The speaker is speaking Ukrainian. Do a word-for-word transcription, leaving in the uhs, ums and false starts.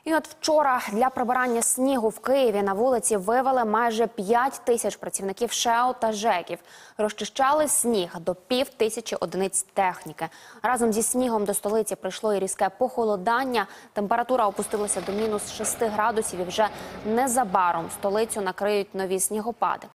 І от вчора для прибирання снігу в Києві на вулиці вивели майже п'ять тисяч працівників ШЕО та ЖЕКів. Розчищали сніг до пів тисячі одиниць техніки. Разом зі снігом до столиці прийшло і різке похолодання. Температура опустилася до мінус шести градусів і вже незабаром столицю накриють нові снігопади.